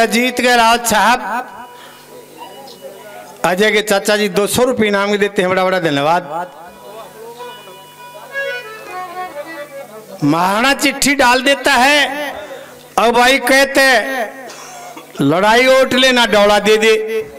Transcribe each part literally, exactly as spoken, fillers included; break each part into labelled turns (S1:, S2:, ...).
S1: अजीत के राज साहब अजय के चाचा जी दो सौ रुपये इनाम देते हैं, बड़ा बड़ा धन्यवाद। महाराणा चिट्ठी डाल देता है और भाई कहते लड़ाई ओट ले ना डौड़ा दे दे,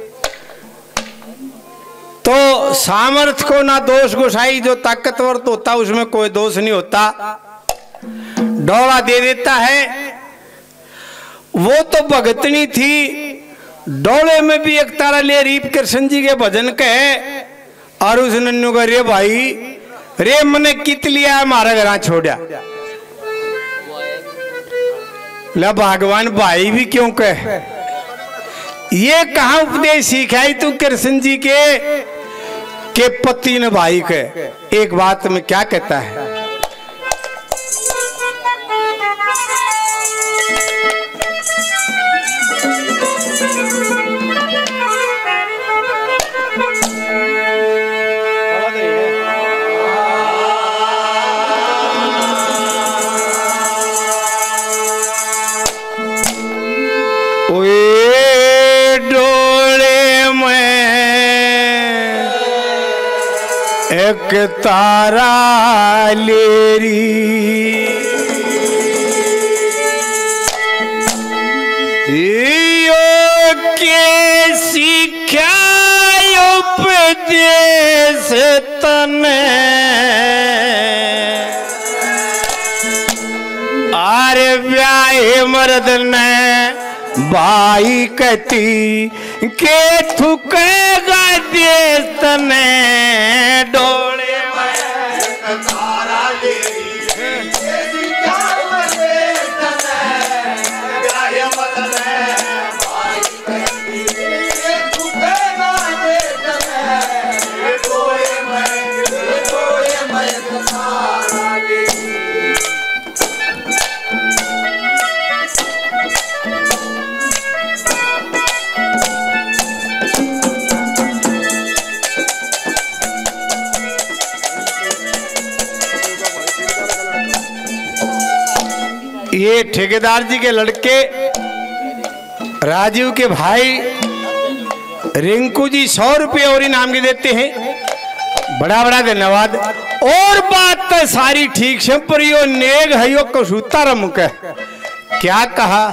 S1: तो सामर्थ्य को ना दोष गोसाई, जो ताकतवर तो होता उसमें कोई दोष नहीं होता, डौड़ा दे देता है। वो तो भगतनी थी, डोले में भी एक तारा ले रीप कृष्ण जी के भजन कहे और उस नन्नू का रे भाई रे मने कित लिया हमारा घर छोड़ा ला भगवान भाई भी क्यों कहे, ये कहा उपदेश सिखाई तू कृष्ण जी के के पति ने भाई के। एक बात में क्या कहता है, एक तारा लेरी यो के सीखा उपदेश तने आरे ब्याहे मर्द ने भाई कहती के थुकेगा देश तने डोले में तारा ये ठेकेदार जी के लड़के राजीव के भाई रिंकू जी सौ रुपये और इनाम के देते हैं, बड़ा बड़ा धन्यवाद। और बात तो सारी ठीक से पर यो नेग है यो कसूता रमुक है, क्या कहा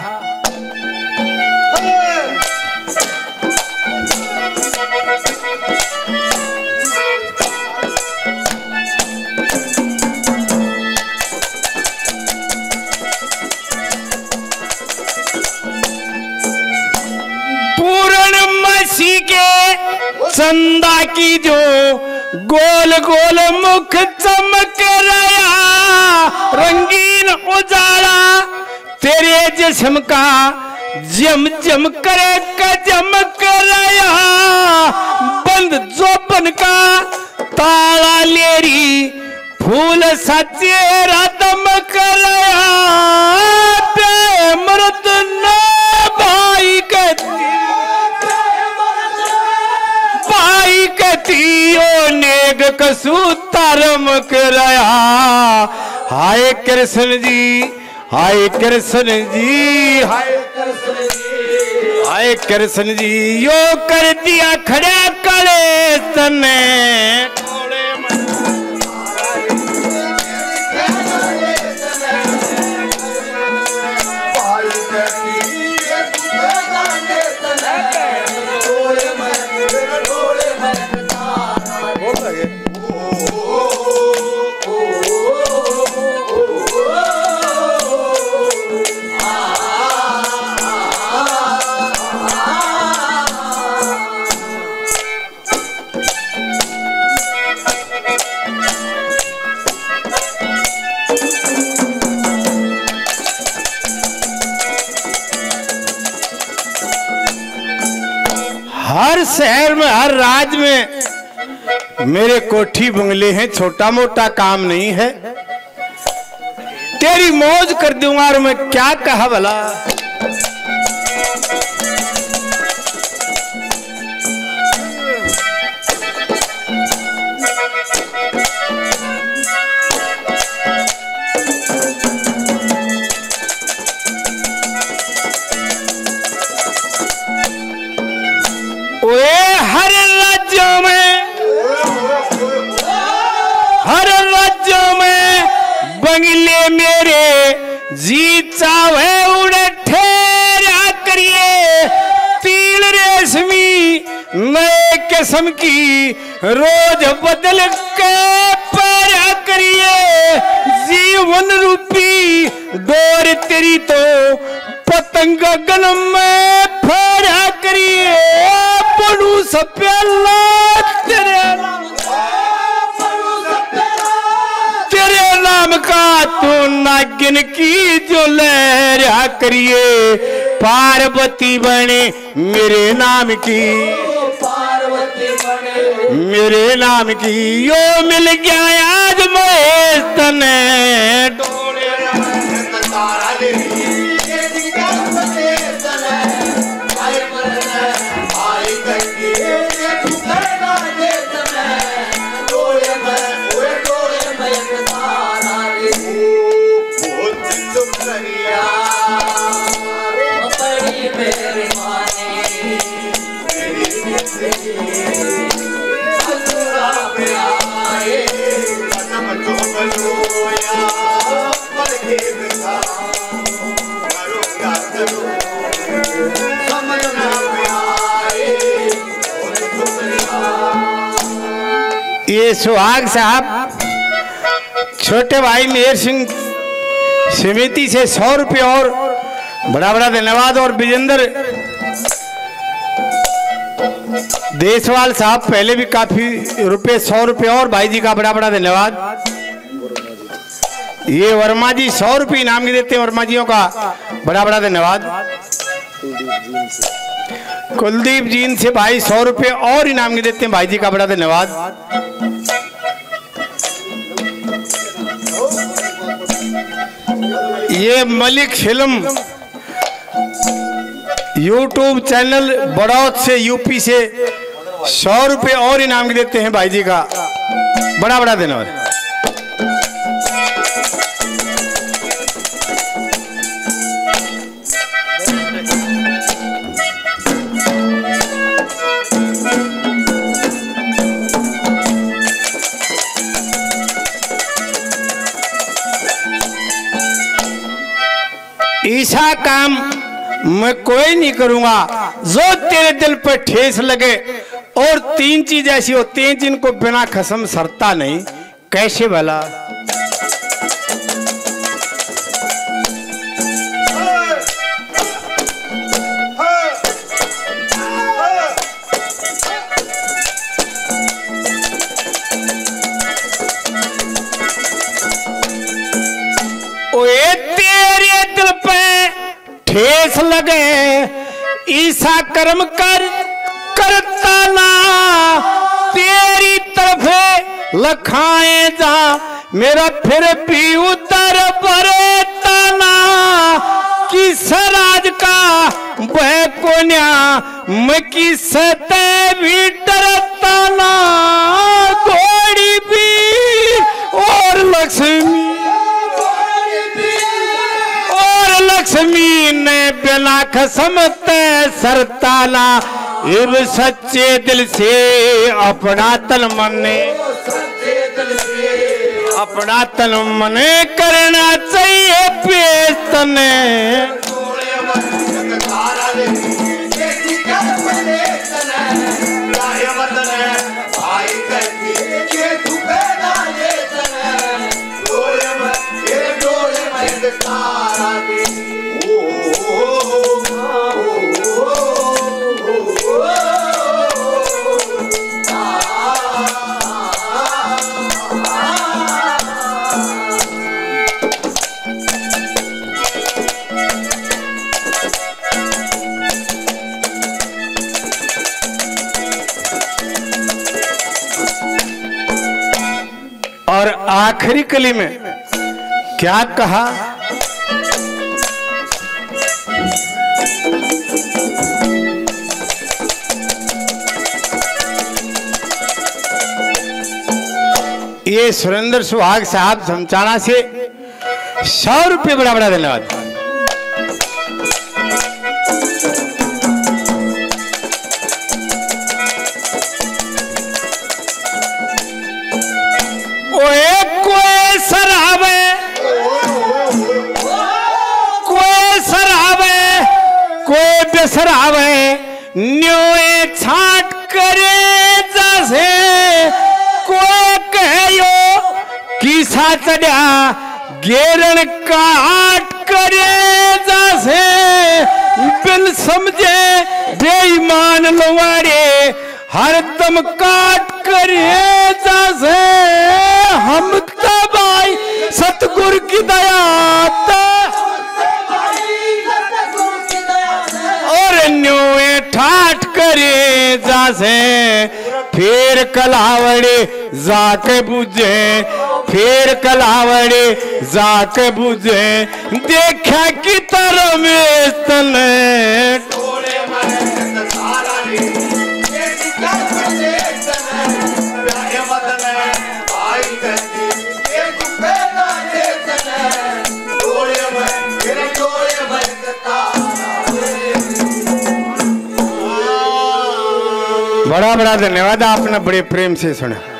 S1: चंदा की जो गोल गोल मुख चमक रहा, रंगीन उजाला तेरे जिस्म का जम जम करे का चमक रहा, बंद जोबन का ताला लेरी फूल सा चेहरा दमक रहा, मर्द न भाई कहती भाई कतियो नेग कसूतारम कराया। हाय कृष्ण जी, हाय कृष्ण जी, हाय कृष्ण जी, हाय कृष्ण जी, यो कर दिया खड़ा कले तने हर शहर में हर राज्य में मेरे कोठी बंगले हैं, छोटा मोटा काम नहीं है, तेरी मौज कर दूंगा। और मैं क्या कहा भला, ले मेरे जी चावे उड़े ठहरा करिए तिल रेशमी नए किस्म की रोज बदल के पैरा करिए जीवन रूपी डोर तेरी तो पतंग गगन में फहरा करिए पड़ू सप्याला तेरे तेरे नाम का तू नागिन की जो लहरा करिए पार्वती बने मेरे नाम की मेरे नाम की यो मिल गया आज महेश तने ये सुहाग साहब छोटे भाई मेहर सिंह समिति से सौ रुपये और बड़ा बड़ा धन्यवाद। और विजेंद्र देशवाल साहब पहले भी काफी रुपए सौ रुपये और भाई जी का बड़ा बड़ा धन्यवाद। ये वर्मा जी सौ रुपये इनाम के देते हैं, वर्मा जियों का बड़ा बड़ा धन्यवाद। कुलदीप जीन से भाई सौ रुपये और इनाम के देते हैं, भाई जी का बड़ा धन्यवाद। ये मलिक फिल्म यूट्यूब चैनल बड़ौद से यूपी से सौ रुपये और इनाम के देते हैं, भाई जी का बड़ा बड़ा धन्यवाद। ऐसा काम मैं कोई नहीं करूंगा जो तेरे दिल पर ठेस लगे। और तीन चीज ऐसी होती हैं जिनको बिना कसम सरता नहीं। कैसे भला? ओए तेरे दिल पे ठेस लगे ईसा कर्म कर करता ना तेरी तरफ लखाए जा मेरा फिर भी उतर बरता ना किस राज का वह कोन्या मैं किस भी डरता ना घोड़ी भी और लक्ष्मी लक्ष्मी ने बिना खसमते सरताला इब सच्चे दिल से अपना तन मने अपना तन मने करना चाहिए पेश तने। और आखिरी कली में क्या कहा? ये सुरेंद्र सुहाग साहब समचाना से सौ रुपये बड़ा बड़ा धन्यवाद। ओए कोई सराबे फिर सरावे न्योए छाट करे जैसे कोई कहो किसा चढ़ा गेरण काट करे जैसे बिन समझे बेईमान लवारे हरदम काट करे जैसे हम तबाई सतगुरु की दया और न्योए ठाठ करे जैसे फिर कलावड़े जाके बुझे फिर कलावड़े जाके बुझे देखा कि तरह में तले बड़ा बड़ा धन्यवाद आपने बड़े प्रेम से सुना।